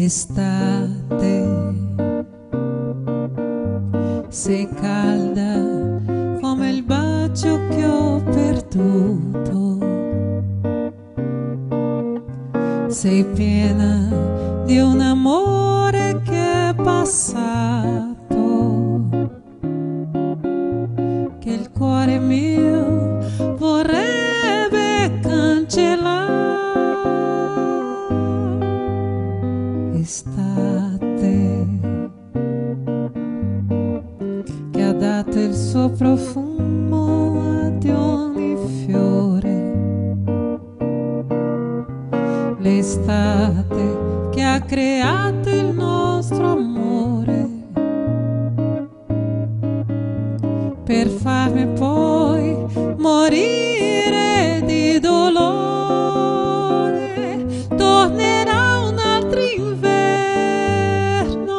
estate, sei calda come il bacio che ho perduto, sei piena di un amore che è passato, che il cuore mio vorrebbe cancellare. Estate che ha dato il suo profumo ad ogni fiore, l'estate che ha creato il nostro amore, per farmi poi morire di dolore. Tornerà un altro inverno,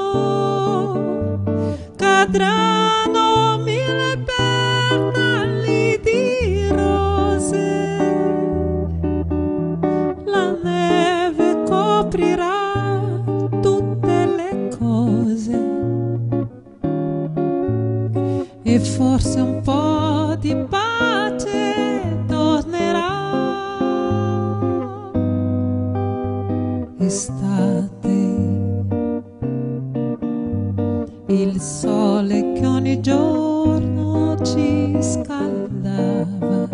cadranno mille petali di rose, la neve coprirà tutte le cose e forse un po' di pace tornerà. Estate, il sole che ogni giorno ci scaldava,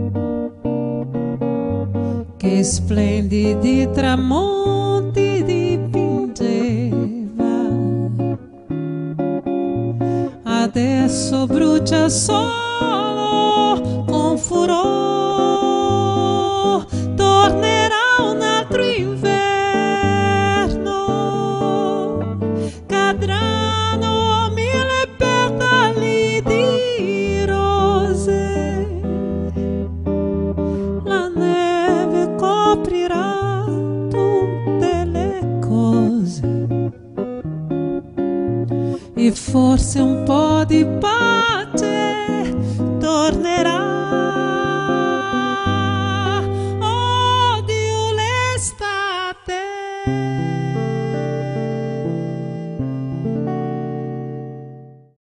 che splendidi tramonti dipingeva, adesso brucia solo con furore. Tornerà un altro inverno, cadranno mille petali di rose, la neve coprirà tutte le cose e forse un po' di pace